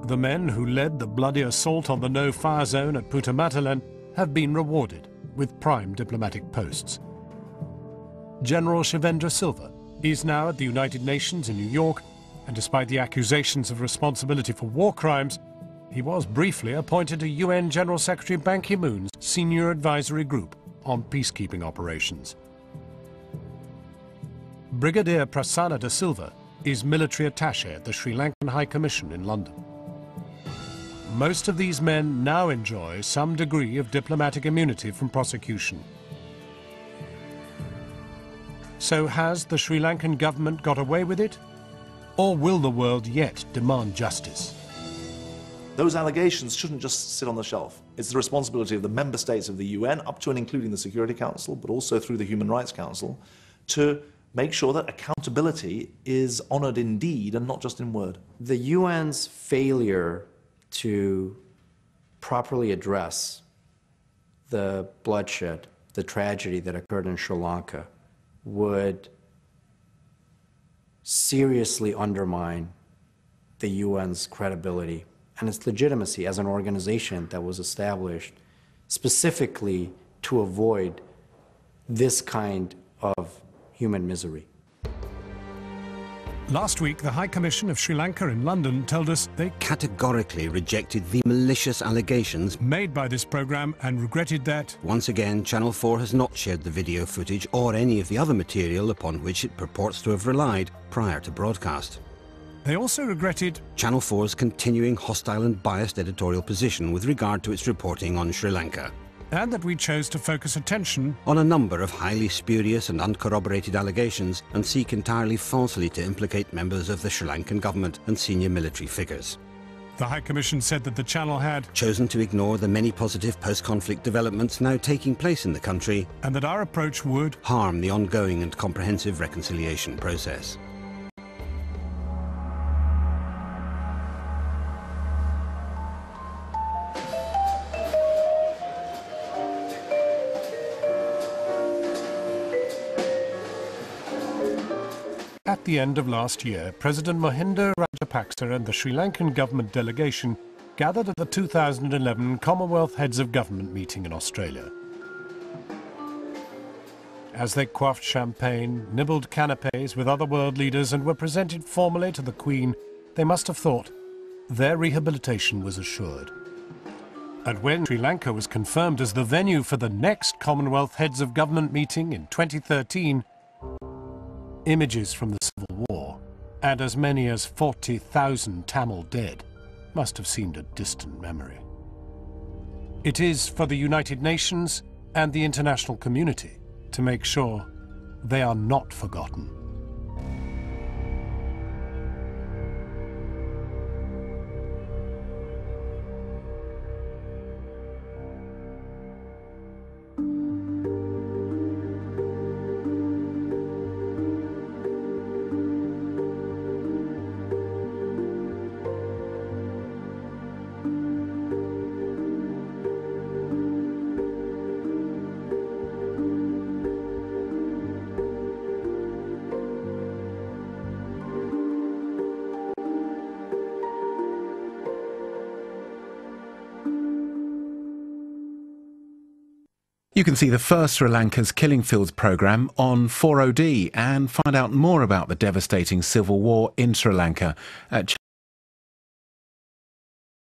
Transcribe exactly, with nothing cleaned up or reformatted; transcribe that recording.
The men who led the bloody assault on the no-fire zone at Putamatalan have been rewarded with prime diplomatic posts. General Shivendra Silva is now at the United Nations in New York, and despite the accusations of responsibility for war crimes, he was briefly appointed to U N General Secretary Ban Ki-moon's Senior Advisory Group on peacekeeping operations. Brigadier Prasanna de Silva is military attaché at the Sri Lankan High Commission in London. Most of these men now enjoy some degree of diplomatic immunity from prosecution. So has the Sri Lankan government got away with it? Or will the world yet demand justice? Those allegations shouldn't just sit on the shelf. It's the responsibility of the member states of the U N, up to and including the Security Council, but also through the Human Rights Council, to make sure that accountability is honoured in deed and not just in word. The U N's failure to properly address the bloodshed, the tragedy that occurred in Sri Lanka, would seriously undermine the U N's credibility and its legitimacy as an organization that was established specifically to avoid this kind of human misery. Last week, the High Commission of Sri Lanka in London told us they categorically rejected the malicious allegations made by this programme and regretted that, once again, Channel four has not shared the video footage or any of the other material upon which it purports to have relied prior to broadcast. They also regretted Channel four's continuing hostile and biased editorial position with regard to its reporting on Sri Lanka, and that we chose to focus attention on a number of highly spurious and uncorroborated allegations and seek entirely falsely to implicate members of the Sri Lankan government and senior military figures. The High Commission said that the channel had chosen to ignore the many positive post-conflict developments now taking place in the country, and that our approach would harm the ongoing and comprehensive reconciliation process. At the end of last year, President Mahinda Rajapaksa and the Sri Lankan government delegation gathered at the two thousand eleven Commonwealth Heads of Government meeting in Australia. As they quaffed champagne, nibbled canapes with other world leaders and were presented formally to the Queen, they must have thought their rehabilitation was assured. And when Sri Lanka was confirmed as the venue for the next Commonwealth Heads of Government meeting in twenty thirteen, images from the Civil War, and as many as forty thousand Tamil dead, must have seemed a distant memory. It is for the United Nations and the international community to make sure they are not forgotten. You can see the first Sri Lanka's Killing Fields programme on four O D and find out more about the devastating civil war in Sri Lanka at